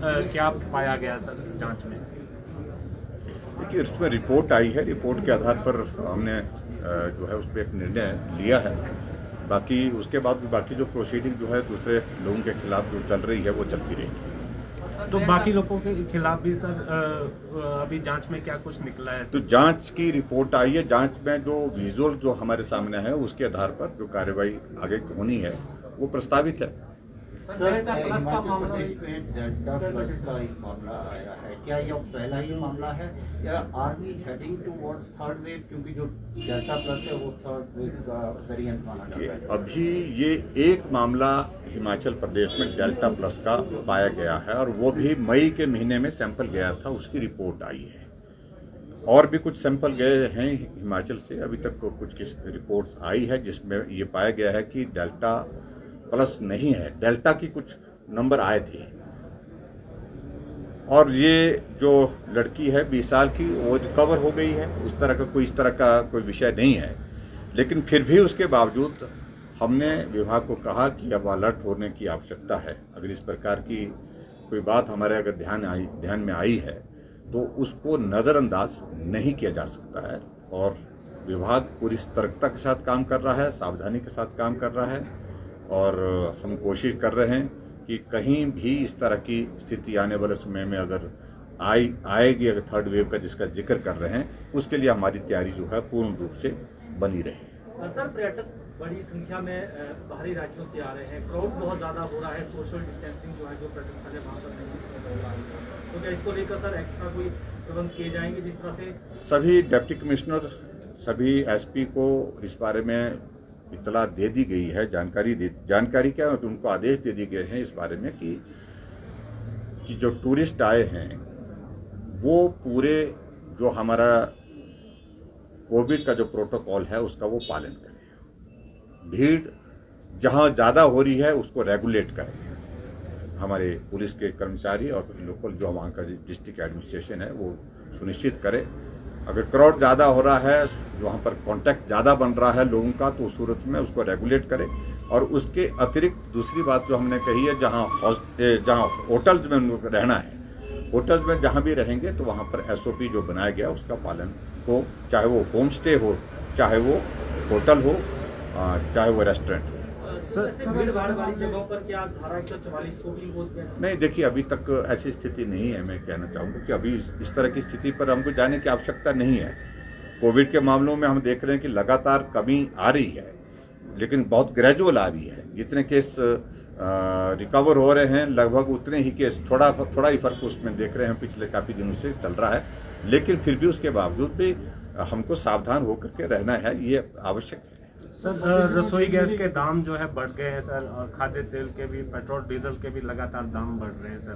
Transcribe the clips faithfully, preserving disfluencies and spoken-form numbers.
क्या पाया गया सर जांच में? देखिए, उसमें रिपोर्ट आई है, रिपोर्ट के आधार पर हमने जो है उस पर एक निर्णय लिया है। बाकी उसके बाद भी बाकी जो प्रोसीडिंग जो है दूसरे लोगों के खिलाफ जो चल रही है वो चलती रहेगी। तो बाकी लोगों के खिलाफ भी सर अभी जांच में क्या कुछ निकला है? तो जांच की रिपोर्ट आई है, जांच में जो विजुअल जो हमारे सामने है उसके आधार पर जो कार्रवाई आगे होनी है वो प्रस्तावित है। सर, हिमाचल प्रदेश में डेल्टा प्लस का एक मामला आया है, क्या यह पहला ही मामला है या are we heading towards third wave, क्योंकि जो डेल्टा प्लस है वो थर्ड वेव का वेरिएंट माना जाता है? अभी ये एक मामला हिमाचल प्रदेश में डेल्टा प्लस का पाया गया है और वो भी मई के महीने में सैंपल गया था, उसकी रिपोर्ट आई है। और भी कुछ सैंपल गए हैं हिमाचल से, अभी तक कुछ की रिपोर्ट्स आई है जिसमें ये पाया गया है कि डेल्टा प्लस नहीं है, डेल्टा की कुछ नंबर आए थे। और ये जो लड़की है बीस साल की वो रिकवर हो गई है, उस तरह का कोई इस तरह का कोई विषय नहीं है। लेकिन फिर भी उसके बावजूद हमने विभाग को कहा कि अब अलर्ट होने की आवश्यकता है। अगर इस प्रकार की कोई बात हमारे अगर ध्यान आई ध्यान में आई है तो उसको नज़रअंदाज नहीं किया जा सकता है। और विभाग पूरी सतर्कता के साथ काम कर रहा है, सावधानी के साथ काम कर रहा है और हम कोशिश कर रहे हैं कि कहीं भी इस तरह की स्थिति आने वाले समय में अगर आई आएगी, अगर थर्ड वेव का जिसका जिक्र कर रहे हैं, उसके लिए हमारी तैयारी जो है पूर्ण रूप से बनी रहे। सर, पर्यटक बड़ी संख्या में बाहरी राज्यों से आ रहे हैं, क्राउड बहुत ज़्यादा हो रहा है, सोशल डिस्टेंसिंग जो है जो पर्यटन स्थल है वहाँ पर नहीं हो रहा है, तो क्या इसको लेकर सर एक्स्ट्रा कोई प्रबंध किए जाएंगे? जिस तरह से सभी डिप्टी कमिश्नर, सभी एसपी को इस बारे में इतला दे दी गई है, जानकारी दे जानकारी क्या है, उनको आदेश दे दिए गए हैं इस बारे में कि कि जो टूरिस्ट आए हैं वो पूरे जो हमारा कोविड का जो प्रोटोकॉल है उसका वो पालन करें। भीड़ जहां ज़्यादा हो रही है उसको रेगुलेट करें। हमारे पुलिस के कर्मचारी और लोकल जो वहाँ का डिस्ट्रिक्ट एडमिनिस्ट्रेशन है वो सुनिश्चित करे। अगर क्राउड ज़्यादा हो रहा है, वहाँ पर कांटेक्ट ज़्यादा बन रहा है लोगों का, तो उस सूरत में उसको रेगुलेट करें। और उसके अतिरिक्त दूसरी बात जो हमने कही है, जहाँ जहाँ होटल्स में उनको रहना है, होटल्स में जहाँ भी रहेंगे तो वहाँ पर एस ओ पी जो बनाया गया उसका पालन हो, चाहे वो होम स्टे हो, चाहे वो होटल हो, चाहे वो रेस्टोरेंट हो। भीड़ भाड़ वाली जगहों पर क्या धारा एक सौ चौवालीस को भी यूज किया? नहीं, देखिए अभी तक ऐसी स्थिति नहीं है। मैं कहना चाहूँगा कि अभी इस तरह की स्थिति पर हमको जाने की आवश्यकता नहीं है। कोविड के मामलों में हम देख रहे हैं कि लगातार कमी आ रही है, लेकिन बहुत ग्रेजुअल आ रही है। जितने केस रिकवर हो रहे हैं लगभग उतने ही केस, थोड़ा थोड़ा ही फर्क उसमें देख रहे हैं, पिछले काफ़ी दिनों से चल रहा है। लेकिन फिर भी उसके बावजूद भी हमको सावधान होकर के रहना है, ये आवश्यक है। सर, रसोई गैस के दाम जो है बढ़ गए हैं सर, और खाद्य तेल के भी, पेट्रोल डीजल के भी लगातार दाम बढ़ रहे हैं सर।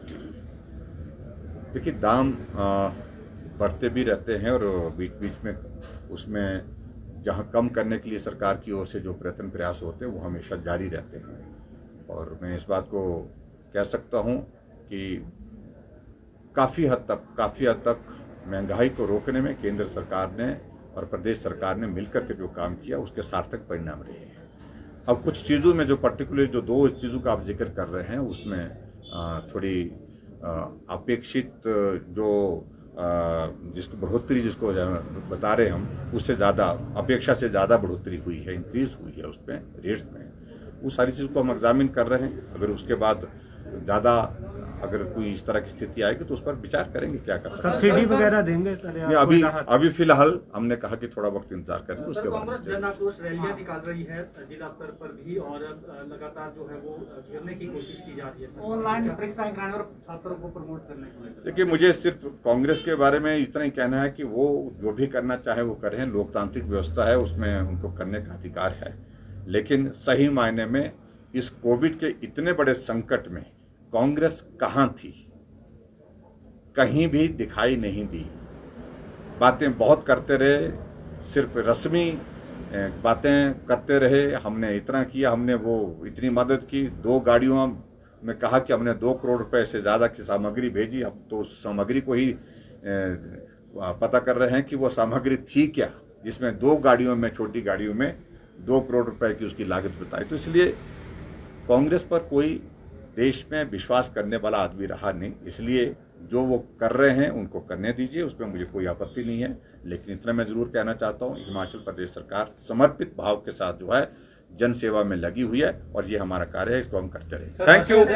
देखिए, दाम बढ़ते भी रहते हैं और बीच बीच में उसमें जहां कम करने के लिए सरकार की ओर से जो प्रयत्न प्रयास होते हैं वो हमेशा जारी रहते हैं। और मैं इस बात को कह सकता हूं कि काफ़ी हद तक काफ़ी हद तक महंगाई को रोकने में केंद्र सरकार ने और प्रदेश सरकार ने मिलकर के जो काम किया उसके सार्थक परिणाम रहे हैं। अब कुछ चीज़ों में जो पर्टिकुलर जो दो चीज़ों का आप जिक्र कर रहे हैं उसमें थोड़ी अपेक्षित जो जिसको बढ़ोतरी जिसको बता रहे हम, उससे ज़्यादा अपेक्षा से ज़्यादा बढ़ोतरी हुई है, इंक्रीज हुई है उसमें रेट्स में। वो सारी चीज़ को हम एग्जामिन कर रहे हैं। अगर उसके बाद ज़्यादा अगर कोई इस तरह की स्थिति आएगी तो उस पर विचार करेंगे क्या कर सकते हैं। सब्सिडी वगैरह देंगे सर? अभी अभी फिलहाल हमने कहा कि थोड़ा वक्त इंतजार करेंगे, उसके बाद कांग्रेस जन आक्रोश रैलियां निकाल रही है जिला स्तर पर भी और लगातार जो है वो घेरने की कोशिश की जा रही है, ऑनलाइन परीक्षाएं कराने और छात्रों को प्रमोट करने को लेकर। देखिए, मुझे सिर्फ कांग्रेस के बारे में इतना ही कहना है कि वो जो भी करना चाहे वो करें, लोकतांत्रिक व्यवस्था है, उसमें उनको करने का अधिकार है। लेकिन सही मायने में इस कोविड के इतने बड़े संकट में कांग्रेस कहाँ थी? कहीं भी दिखाई नहीं दी। बातें बहुत करते रहे, सिर्फ रस्मी बातें करते रहे। हमने इतना किया, हमने वो इतनी मदद की, दो गाड़ियों में कहा कि हमने दो करोड़ रुपए से ज़्यादा की सामग्री भेजी। अब तो उस सामग्री को ही पता कर रहे हैं कि वो सामग्री थी क्या, जिसमें दो गाड़ियों में, छोटी गाड़ियों में दो करोड़ रुपए की उसकी लागत बताई। तो इसलिए कांग्रेस पर कोई देश में विश्वास करने वाला आदमी रहा नहीं, इसलिए जो वो कर रहे हैं उनको करने दीजिए, उसमें मुझे कोई आपत्ति नहीं है। लेकिन इतना मैं जरूर कहना चाहता हूँ, हिमाचल प्रदेश सरकार समर्पित भाव के साथ जो है जन सेवा में लगी हुई है और ये हमारा कार्य है, इसको हम करते रहें। Thank you.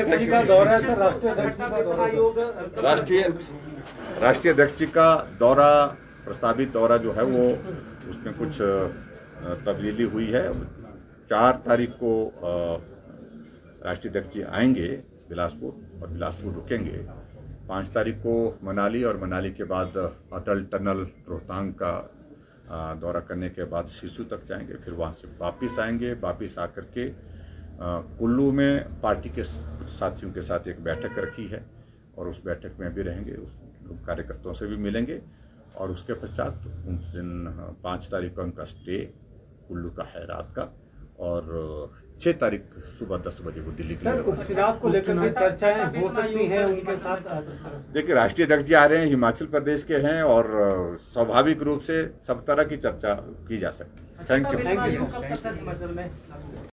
राष्ट्रीय राष्ट्रीय अध्यक्ष जी का दौरा, प्रस्तावित दौरा जो है वो उसमें कुछ तब्दीली हुई है। चार तारीख को राष्ट्रीय अध्यक्ष जी आएंगे बिलासपुर और बिलासपुर रुकेंगे। पाँच तारीख को मनाली और मनाली के बाद अटल टनल रोहतांग का दौरा करने के बाद सिसु तक जाएंगे, फिर वहाँ से वापस आएंगे। वापस आकर के कुल्लू में पार्टी के साथियों के साथ एक बैठक रखी है और उस बैठक में भी रहेंगे, उस कार्यकर्ताओं से भी मिलेंगे और उसके पश्चात उन दिन पाँच तारीख को उनका स्टे कुल्लू का है रात का और छह तारीख सुबह दस बजे वो दिल्ली के लिए। उपचुनाव को लेकर चर्चाएं हो सकती हैं उनके साथ। देखिए, राष्ट्रीय अध्यक्ष जी आ रहे हैं, हिमाचल प्रदेश के हैं और स्वाभाविक रूप से सब तरह की चर्चा की जा सकती है। Thank you.